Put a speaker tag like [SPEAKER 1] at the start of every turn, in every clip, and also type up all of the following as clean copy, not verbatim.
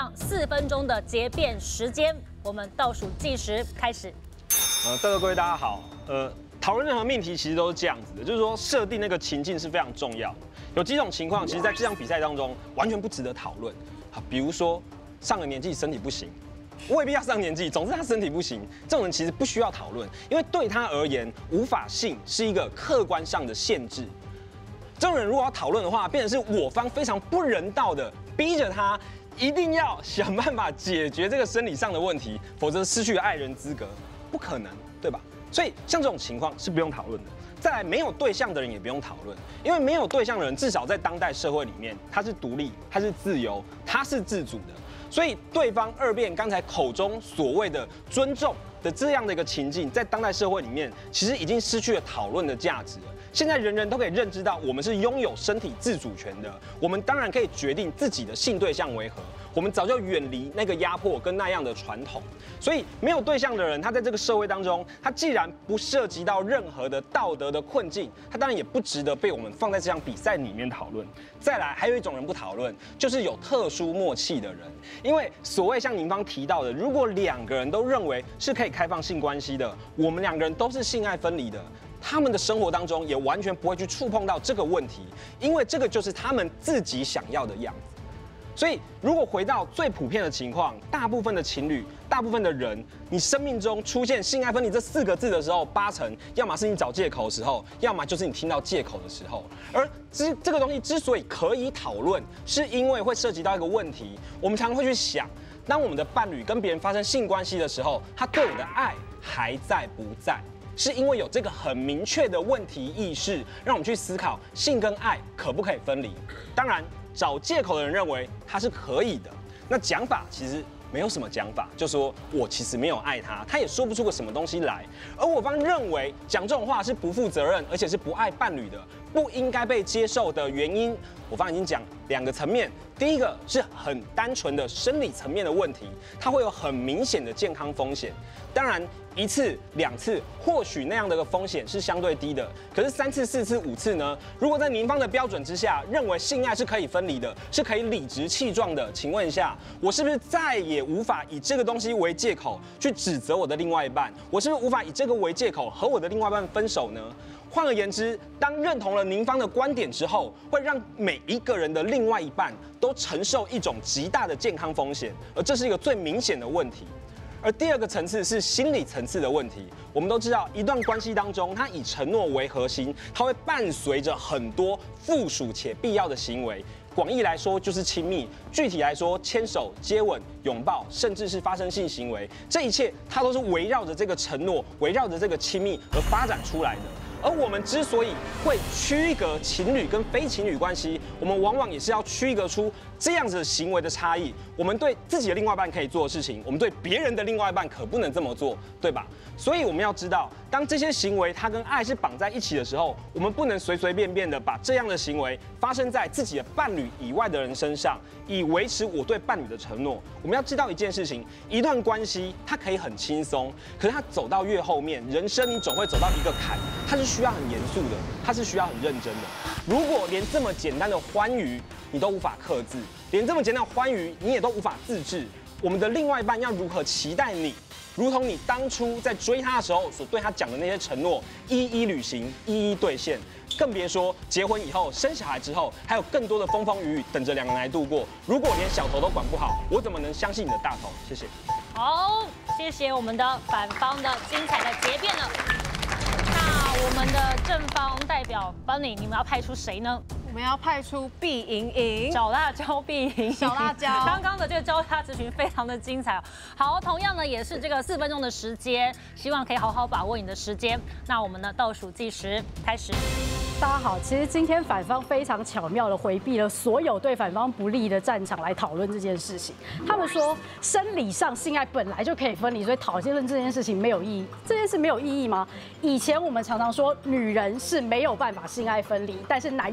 [SPEAKER 1] 上4分钟的结辩时间，我们倒数计时开始。
[SPEAKER 2] 各位大家好，讨论任何命题其实都是这样子的，就是说设定那个情境是非常重要的。有几种情况，其实在这场比赛当中完全不值得讨论。好，比如说上了年纪身体不行。 未必要上年纪，总之他身体不行，这种人其实不需要讨论，因为对他而言，无法性是一个客观上的限制。这种人如果要讨论的话，变成是我方非常不人道的，逼着他一定要想办法解决这个生理上的问题，否则失去爱人资格，不可能，对吧？所以像这种情况是不用讨论的。再来，没有对象的人也不用讨论，因为没有对象的人，至少在当代社会里面，他是独立，他是自由，他是自主的。 所以，对方二辩刚才口中所谓的尊重的这样的一个情境，在当代社会里面，其实已经失去了讨论的价值了。现在人人都可以认知到，我们是拥有身体自主权的，我们当然可以决定自己的性对象为何。我们早就远离那个压迫跟那样的传统。所以，没有对象的人，他在这个社会当中，他既然不涉及到任何的道德的困境，他当然也不值得被我们放在这场比赛里面讨论。再来，还有一种人不讨论，就是有特殊默契的人。 因为所谓像您方提到的，如果2个人都认为是可以开放性关系的，我们2个人都是性爱分离的，他们的生活当中也完全不会去触碰到这个问题，因为这个就是他们自己想要的样子。所以，如果回到最普遍的情况，大部分的情侣、大部分的人，你生命中出现性爱分离这4个字的时候，80%要么是你找借口的时候，要么就是你听到借口的时候。而这个东西之所以可以讨论，是因为会涉及到一个问题，我们常常会去想，当我们的伴侣跟别人发生性关系的时候，他对我的爱还在不在？是因为有这个很明确的问题意识，让我们去思考性跟爱可不可以分离。当然。 找借口的人认为他是可以的，那讲法其实没有什么讲法，就说我其实没有爱他，他也说不出个什么东西来。而我方认为讲这种话是不负责任，而且是不爱伴侣的，不应该被接受的原因，我方已经讲2个层面。第一个是很单纯的生理层面的问题，它会有很明显的健康风险。当然。 1次、2次，或许那样的一个风险是相对低的。可是3次、4次、5次呢？如果在您方的标准之下，认为性爱是可以分离的，是可以理直气壮的，请问一下，我是不是再也无法以这个东西为借口去指责我的另外一半？我是不是无法以这个为借口和我的另外一半分手呢？换而言之，当认同了您方的观点之后，会让每一个人的另外一半都承受一种极大的健康风险，而这是一个最明显的问题。 而第2个层次是心理层次的问题。我们都知道，一段关系当中，它以承诺为核心，它会伴随着很多附属且必要的行为。广义来说就是亲密，具体来说，牵手、接吻、拥抱，甚至是发生性行为，这一切它都是围绕着这个承诺，围绕着这个亲密而发展出来的。 而我们之所以会区隔情侣跟非情侣关系，我们往往也是要区隔出这样子的行为的差异。我们对自己的另外一半可以做的事情，我们对别人的另外一半可不能这么做，对吧？所以我们要知道，当这些行为它跟爱是绑在一起的时候，我们不能随随便便的把这样的行为发生在自己的伴侣以外的人身上，以维持我对伴侣的承诺。我们要知道一件事情，一段关系它可以很轻松，可是它走到越后面，人生你总会走到一个坎，它是需要很严肃的，它是需要很认真的。如果连这么简单的欢愉你都无法克制，连这么简单的欢愉你也都无法自制，我们的另外一半要如何期待你，如同你当初在追他的时候所对他讲的那些承诺，一一履行，一一兑现？更别说结婚以后、生小孩之后，还有更多的风风雨雨等着2个人来度过。如果连小头都管不好，我怎么能相信你的大头？谢谢。
[SPEAKER 1] 好，谢谢我们的反方的精彩的结辩了。那我们的正方代表 Bunny， 你们要派出谁呢？
[SPEAKER 3] 我们要派出毕莹莹、
[SPEAKER 1] 小辣椒毕莹莹、
[SPEAKER 3] 小辣椒。
[SPEAKER 1] 刚刚的这个交叉咨询非常的精彩哦。好，同样呢也是这个4分钟的时间，希望可以好好把握你的时间。那我们呢倒数计时开始。
[SPEAKER 4] 大家好，其实今天反方非常巧妙的回避了所有对反方不利的战场来讨论这件事情。他们说生理上性爱本来就可以分离，所以讨论这件事情没有意义。这件事没有意义吗？以前我们常常说女人是没有办法性爱分离，但是男人是可以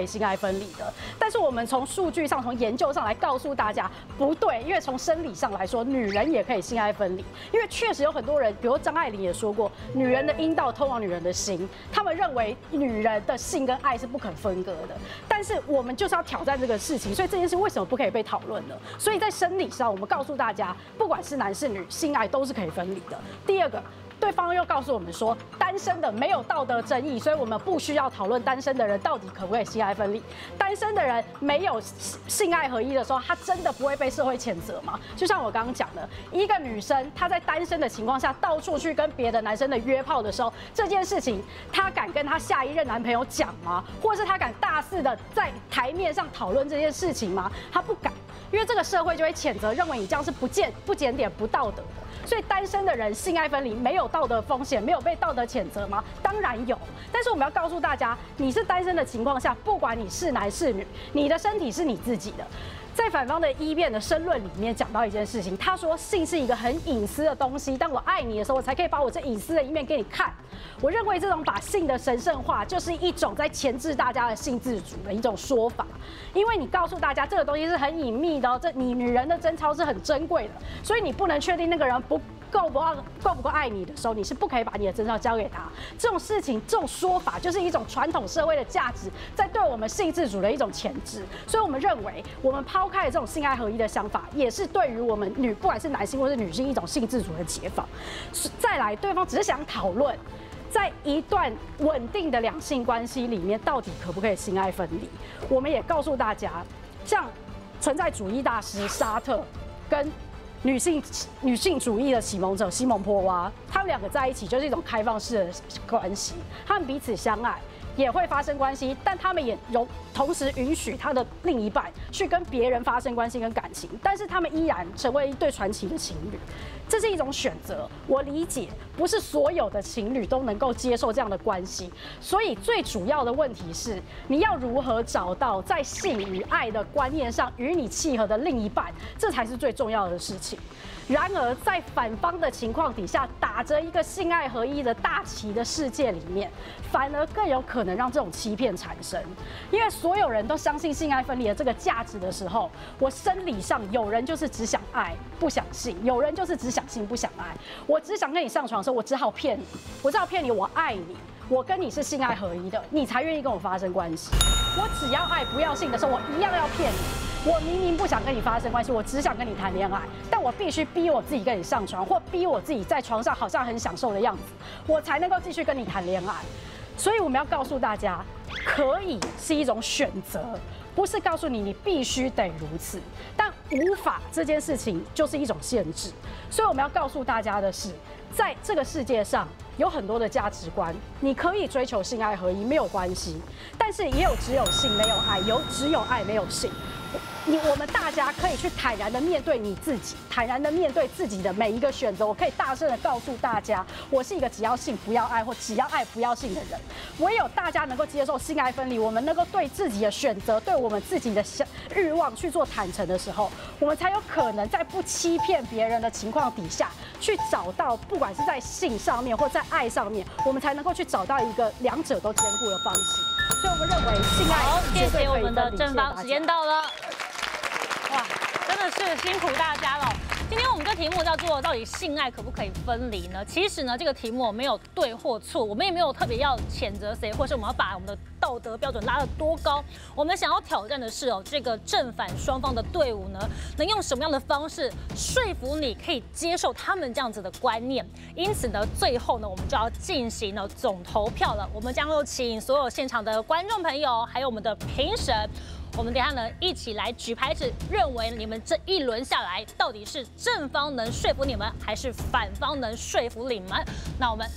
[SPEAKER 4] 以性爱分离的。但是我们从数据上、从研究上来告诉大家，不对，因为从生理上来说，女人也可以性爱分离。因为确实有很多人，比如张爱玲也说过，女人的阴道通往女人的心，他们认为女人的性跟爱是不可分割的。但是我们就是要挑战这个事情，所以这件事为什么不可以被讨论呢？所以在生理上，我们告诉大家，不管是男是女，性爱都是可以分离的。第二个。对方又告诉我们说，单身的没有道德争议，所以我们不需要讨论单身的人到底可不可以性爱分离。单身的人没有性爱合一的时候，他真的不会被社会谴责吗？就像我刚刚讲的，一个女生她在单身的情况下，到处去跟别的男生的约炮的时候，这件事情她敢跟她下一任男朋友讲吗？或者是她敢大肆的在台面上讨论这件事情吗？她不敢，因为这个社会就会谴责，认为你这样是不检点、不道德的。所以单身的人性爱分离没有道德风险，没有被道德谴责吗？当然有。但是我们要告诉大家，你是单身的情况下，不管你是男是女，你的身体是你自己的。在反方的一辩的申论里面讲到一件事情，他说性是一个很隐私的东西，当我爱你的时候，我才可以把我这隐私的一面给你看。我认为这种把性的神圣化，就是一种在钳制大家的性自主的一种说法。因为你告诉大家这个东西是很隐秘的哦，这你女人的贞操是很珍贵的，所以你不能确定那个人够不够爱你的时候，你是不可以把你的贞操交给他。这种事情，这种说法，就是一种传统社会的价值在对我们性自主的一种钳制。所以我们认为，我们抛开这种性爱合一的想法，也是对于我们不管是男性或是女性一种性自主的解放。再来，对方只是想讨论，在一段稳定的两性关系里面，到底可不可以性爱分离？我们也告诉大家，像存在主义大师沙特跟女性主义的启蒙者西蒙波娃，他们两个在一起就是一种开放式的关系，他们彼此相爱，也会发生关系，但他们也同时允许他的另一半去跟别人发生关系跟感情，但是他们依然成为一对传奇的情侣。这是一种选择，我理解，不是所有的情侣都能够接受这样的关系，所以最主要的问题是，你要如何找到在性与爱的观念上与你契合的另一半，这才是最重要的事情。然而，在反方的情况底下，打着一个性爱合一的大旗的世界里面，反而更有可能让这种欺骗产生。因为所有人都相信性爱分离的这个价值的时候，我生理上有人就是只想爱不想性，有人就是只想性不想爱。我只想跟你上床的时候，我只好骗你，我爱你。我跟你是性爱合一的，你才愿意跟我发生关系。我只要爱不要性的时候，我一样要骗你。我明明不想跟你发生关系，我只想跟你谈恋爱，但我必须逼我自己跟你上床，或逼我自己在床上好像很享受的样子，我才能够继续跟你谈恋爱。所以我们要告诉大家，可以是一种选择，不是告诉你必须得如此。但无法这件事情就是一种限制。所以我们要告诉大家的是，在这个世界上有很多的价值观，你可以追求性爱合一没有关系，但是也有只有性没有爱，只有爱没有性。我们大家可以去坦然的面对你自己，坦然的面对自己的每一个选择。我可以大声的告诉大家，我是一个只要性不要爱，或只要爱不要性的人。唯有大家能够接受性爱分离，我们能够对自己的选择，对我们自己的欲望去做坦诚的时候，我们才有可能在不欺骗别人的情况底下，去找到不管是在性上面或在爱上面，我们才能够去找到一个两者都兼顾的方式。所以我们认为性爱
[SPEAKER 1] 好，谢谢我们的
[SPEAKER 4] 正
[SPEAKER 1] 正方，时间到了。哇，真的是辛苦大家了。今天我们这题目叫做到底性爱可不可以分离呢？其实呢，这个题目没有对或错，我们也没有特别要谴责谁，或是我们要把我们的道德标准拉得多高。我们想要挑战的是这个正反双方的队伍呢，能用什么样的方式说服你可以接受他们这样子的观念？因此呢，最后呢，我们就要进行总投票了。我们将会请所有现场的观众朋友，还有我们的评审。我们等一下呢，一起来举牌子，认为你们这一轮下来，到底是正方能说服你们，还是反方能说服你们？那我们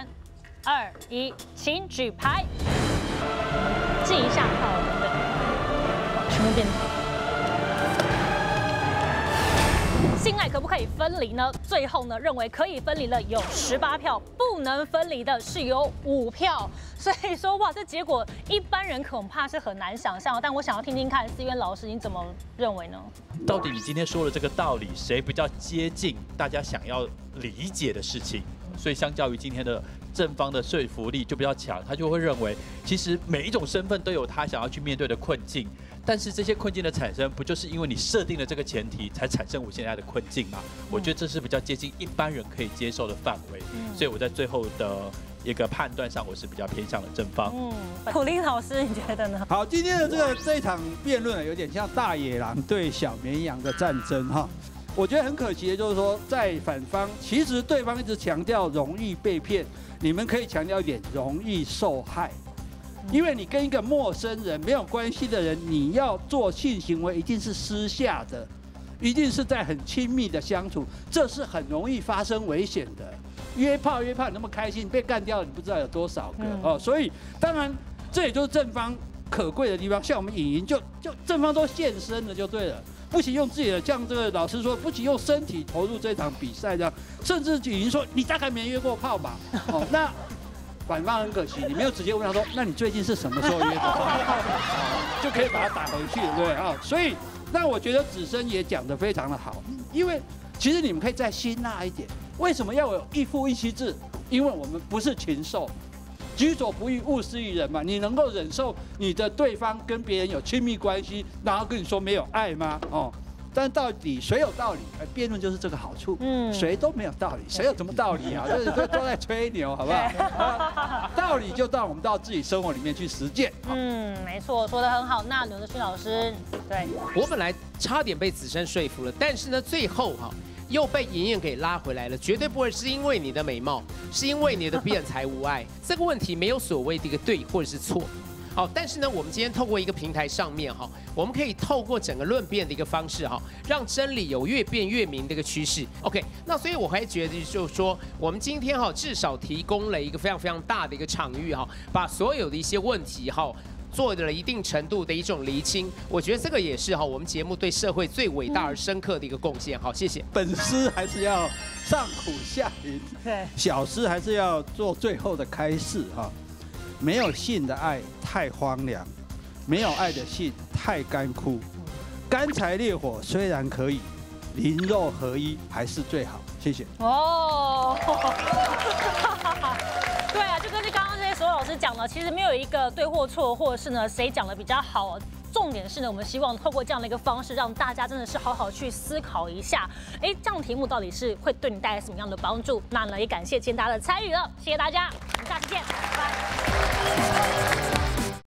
[SPEAKER 1] 3、2、1，请举牌，记一下票，对，全部变。性爱可不可以分离呢？最后呢，认为可以分离的有18票，不能分离的是有5票。所以说，哇，这结果一般人恐怕是很难想象。但我想要听听看，思渊老师你怎么认为呢？
[SPEAKER 5] 到底你今天说的这个道理，谁比较接近大家想要理解的事情？所以相较于今天的正方的说服力就比较强，他就会认为，其实每一种身份都有他想要去面对的困境，但是这些困境的产生，不就是因为你设定了这个前提，才产生我现在的困境吗？我觉得这是比较接近一般人可以接受的范围，所以我在最后的一个判断上，我是比较偏向了正方。
[SPEAKER 1] 普林老师，你觉得呢？
[SPEAKER 6] 好，今天的这一场辩论有点像大野狼对小绵羊的战争哈。我觉得很可惜的就是说，在反方其实对方一直强调容易被骗，你们可以强调一点容易受害，因为你跟一个陌生人没有关系的人，你要做性行为一定是私下的，一定是在很亲密的相处，这是很容易发生危险的。约炮你那么开心，被干掉你不知道有多少个哦，所以当然这也就是正方可贵的地方。像我们影音就正方都现身了就对了。不仅用自己的，像这个老师说，不仅用身体投入这场比赛这样，甚至已经说你大概没约过炮吧？哦，那反方很可惜，你没有直接问他说，那你最近是什么时候约的炮？就可以把他打回去，对不对啊？所以，那我觉得子申也讲得非常的好，因为其实你们可以再辛辣一点，为什么要有一夫一妻制？因为我们不是禽兽。己所不欲，勿施于人嘛。你能够忍受你的对方跟别人有亲密关系，然后跟你说没有爱吗？哦，但到底谁有道理？辩论就是这个好处。谁都没有道理，谁有什么道理啊？这都在吹牛，好不好？道理就到我们到自己生活里面去实践。
[SPEAKER 1] 没错，说得很好。那刘德勋老师，对
[SPEAKER 7] 我本来差点被子申说服了，但是呢，最后又被莹莹给拉回来了，绝对不会是因为你的美貌，是因为你的辩才无碍。这个问题没有所谓的一个对或者是错。好，但是呢，我们今天透过一个平台上面我们可以透过整个论辩的一个方式让真理有越辩越明的一个趋势。OK， 那所以我还觉得就是说，我们今天至少提供了一个非常非常大的一个场域把所有的一些问题做了一定程度的一种厘清，我觉得这个也是我们节目对社会最伟大而深刻的一个贡献。好，谢谢。
[SPEAKER 6] 本师还是要上苦下灵，
[SPEAKER 1] 对，
[SPEAKER 6] 小师还是要做最后的开示没有性的爱太荒凉，没有爱的性太干枯。干柴烈火虽然可以，灵肉合一还是最好。谢谢。
[SPEAKER 1] 哦，对啊，就根据刚刚这些所有老师讲的，其实没有一个对或错，或者是呢谁讲的比较好。重点是呢，我们希望透过这样的一个方式，让大家真的是好好去思考一下，这样的题目到底是会对你带来什么样的帮助？那呢，也感谢今天大家的参与了，谢谢大家，我们下期见，拜拜。